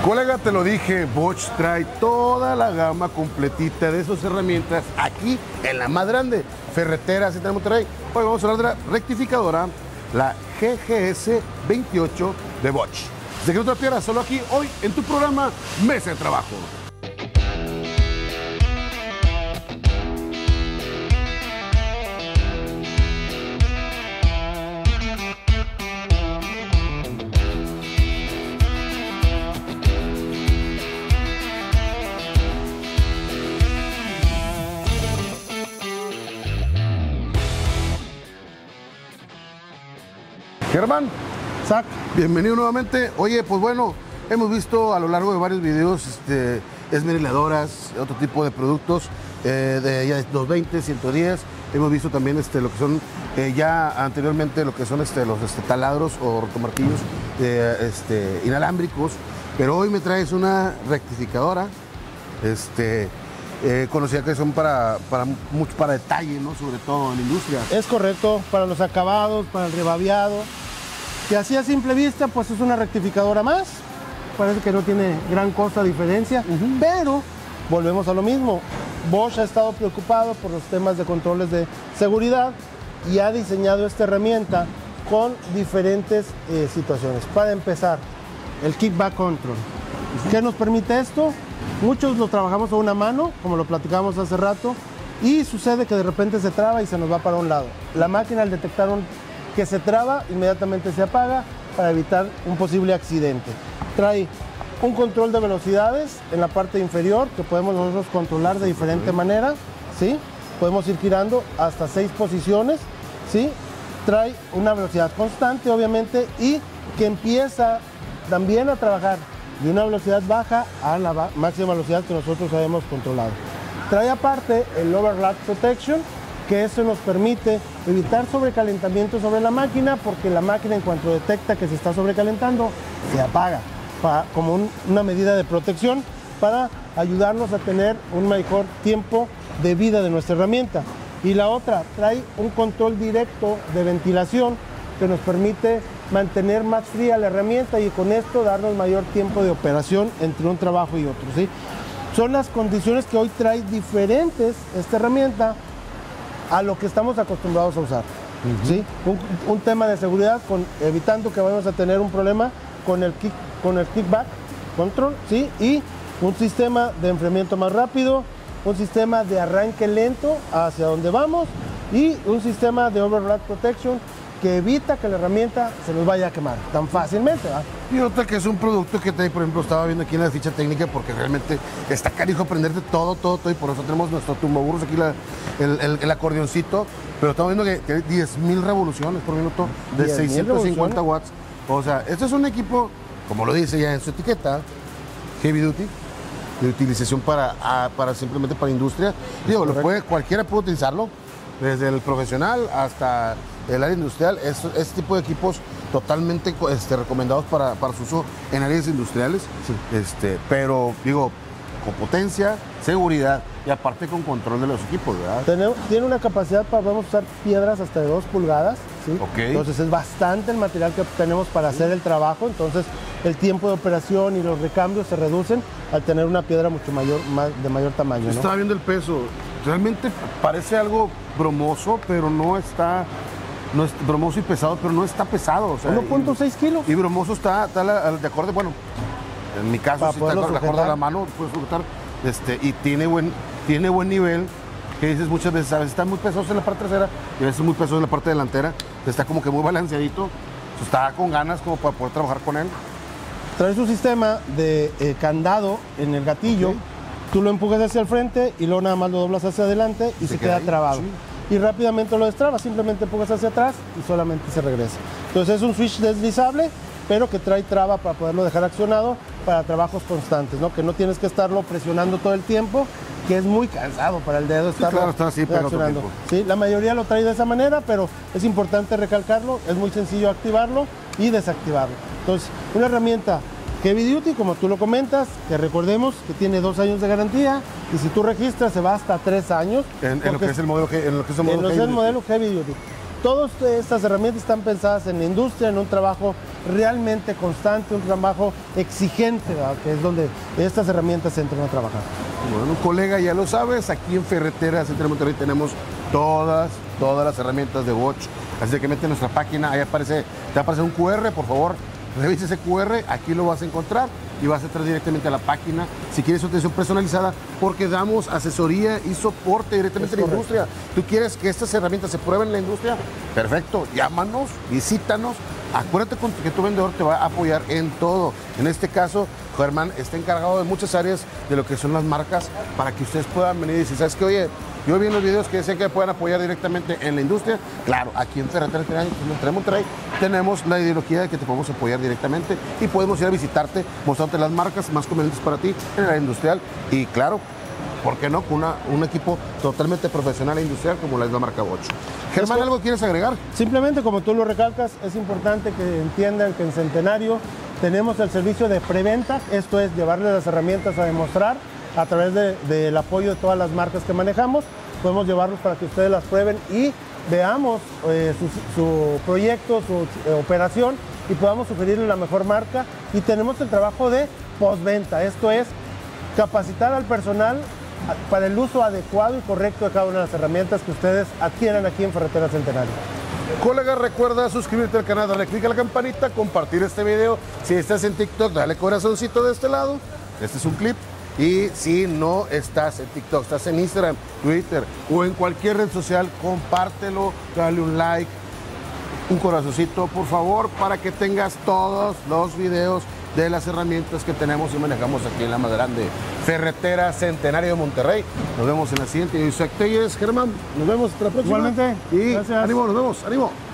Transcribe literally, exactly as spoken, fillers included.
Colega, te lo dije, Bosch trae toda la gama completita de esas herramientas aquí en la más grande, ferretera, así tenemos Monterrey. Hoy vamos a hablar de la rectificadora, la G G S veintiocho de Bosch. Desde que no te la pierdas, solo aquí, hoy, en tu programa Mesa de Trabajo. Germán, Zach, bienvenido nuevamente. Oye, pues bueno, hemos visto a lo largo de varios videos este, esmeriladoras, otro tipo de productos, eh, de ya doscientos veinte, ciento diez. Hemos visto también este, lo que son eh, ya anteriormente lo que son este, los este, taladros o rotomartillos eh, este, inalámbricos. Pero hoy me traes una rectificadora, este, eh, conocida que son para, para, mucho para detalle, ¿no? Sobre todo en la industria. es correcto, para los acabados, para el rebabeado, que así a simple vista pues es una rectificadora más, parece que no tiene gran cosa diferencia, uh-huh. Pero volvemos a lo mismo, Bosch ha estado preocupado por los temas de controles de seguridad y ha diseñado esta herramienta con diferentes eh, situaciones. Para empezar, el kickback control. ¿Qué nos permite esto? Muchos lo trabajamos a una mano, como lo platicábamos hace rato, y sucede que de repente se traba y se nos va para un lado. La máquina, al detectar un, que se traba, inmediatamente se apaga para evitar un posible accidente. Trae un control de velocidades en la parte inferior que podemos nosotros controlar de diferente manera, ¿sí? Podemos ir girando hasta seis posiciones, ¿sí? Trae una velocidad constante, obviamente, y que empieza también a trabajar de una velocidad baja a la máxima velocidad que nosotros habíamos controlado. Trae aparte el Overload Protection, que eso nos permite evitar sobrecalentamiento sobre la máquina, porque la máquina, en cuanto detecta que se está sobrecalentando, se apaga, para, como un, una medida de protección para ayudarnos a tener un mejor tiempo de vida de nuestra herramienta. Y la otra, trae un control directo de ventilación que nos permite mantener más fría la herramienta y con esto darnos mayor tiempo de operación entre un trabajo y otro, ¿sí? Son las condiciones que hoy trae diferentes esta herramienta a lo que estamos acostumbrados a usar, uh-huh. ¿Sí? Un, un tema de seguridad, con, evitando que vayamos a tener un problema con el, kick, con el kickback control, ¿sí? Y un sistema de enfriamiento más rápido, un sistema de arranque lento hacia donde vamos y un sistema de overload protection que evita que la herramienta se nos vaya a quemar tan fácilmente, ¿verdad? Y otra que es un producto que, te, por ejemplo, estaba viendo aquí en la ficha técnica, porque realmente está carijo aprenderte todo, todo, todo, y por eso tenemos nuestro tumbaburros aquí, la, el, el, el acordeoncito, pero estamos viendo que tiene diez mil revoluciones por minuto de seiscientos cincuenta watts. O sea, este es un equipo, como lo dice ya en su etiqueta, heavy duty, de utilización para, a, para simplemente para industria. Digo, lo puede, cualquiera puede utilizarlo, desde el profesional hasta el área industrial. Es, este tipo de equipos totalmente este, recomendados para, para su uso en áreas industriales, sí. este, pero digo, con potencia, seguridad y aparte con control de los equipos, ¿verdad? Tiene, tiene una capacidad para, podemos usar piedras hasta de dos pulgadas, ¿sí? Okay. Entonces es bastante el material que tenemos para hacer el trabajo, entonces el tiempo de operación y los recambios se reducen al tener una piedra mucho mayor, más, de mayor tamaño, ¿no? Estaba viendo el peso, realmente parece algo bromoso, pero no está, no es bromoso y pesado, pero no está pesado. O sea, uno punto seis kilos. Y bromoso está, está la, de acorde, bueno, en mi caso, si está de acorde a la mano, puedes sujetar, este, y tiene buen, tiene buen nivel, que dices muchas veces, a veces está muy pesado en la parte trasera y a veces muy pesado en la parte delantera, está como que muy balanceadito, está con ganas como para poder trabajar con él. Trae su sistema de eh, candado en el gatillo, okay. Tú lo empujas hacia el frente y luego nada más lo doblas hacia adelante y se, se queda, queda trabado. Sí. Y rápidamente lo destrabas, simplemente empujas hacia atrás y solamente se regresa. Entonces es un switch deslizable, pero que trae traba para poderlo dejar accionado para trabajos constantes, ¿no? Que no tienes que estarlo presionando todo el tiempo, que es muy cansado para el dedo estarlo, sí, claro, está así, accionando. Sí, la mayoría lo trae de esa manera, pero es importante recalcarlo, es muy sencillo activarlo y desactivarlo. Entonces, una herramienta heavy duty, como tú lo comentas, que recordemos que tiene dos años de garantía y si tú registras se va hasta tres años. En, en lo que es el modelo, en lo que es el modelo, en lo que es el modelo heavy duty. Todas estas herramientas están pensadas en la industria, en un trabajo realmente constante, un trabajo exigente, ¿verdad? Que es donde estas herramientas entran a trabajar. Bueno, colega, ya lo sabes, aquí en Ferreteras Centenario de Monterrey tenemos todas, todas las herramientas de Bosch. Así que mete en nuestra página, ahí aparece, te va a aparecer un cu erre, por favor, revisa ese cu erre, aquí lo vas a encontrar y vas a entrar directamente a la página si quieres una atención personalizada, porque damos asesoría y soporte directamente a la industria. ¿Tú quieres que estas herramientas se prueben en la industria? Perfecto, llámanos, visítanos. Acuérdate que tu vendedor te va a apoyar en todo. En este caso, Germán está encargado de muchas áreas de lo que son las marcas para que ustedes puedan venir y decir, ¿sabes qué? Oye, yo vi en los videos que decían que puedan apoyar directamente en la industria. Claro, aquí en Ferreteras de Monterrey tenemos la ideología de que te podemos apoyar directamente y podemos ir a visitarte, mostrarte las marcas más convenientes para ti en el área industrial. Y claro, ¿por qué no? Con una, un equipo totalmente profesional e industrial como la es la marca Bosch. Germán, ¿algo quieres agregar? Simplemente, como tú lo recalcas, es importante que entiendan que en Centenario tenemos el servicio de preventa, esto es llevarles las herramientas a demostrar a través de, del apoyo de todas las marcas que manejamos. Podemos llevarlos para que ustedes las prueben y veamos eh, su, su proyecto, su eh, operación y podamos sugerirle la mejor marca. Y tenemos el trabajo de postventa, esto es capacitar al personal para el uso adecuado y correcto de cada una de las herramientas que ustedes adquieran aquí en Ferreteras Centenario. Colega, recuerda suscribirte al canal, darle clic a la campanita, compartir este video. Si estás en TikTok, dale corazoncito de este lado. Este es un clip. Y si no estás en TikTok, estás en Instagram, Twitter o en cualquier red social, compártelo, dale un like, un corazoncito, por favor, para que tengas todos los videos de las herramientas que tenemos y manejamos aquí en la más grande Ferretera Centenario de Monterrey. Nos vemos en la siguiente. Yo soy Telles, Germán. Nos vemos hasta la próxima. Igualmente. Y gracias. ánimo, nos vemos. Ánimo.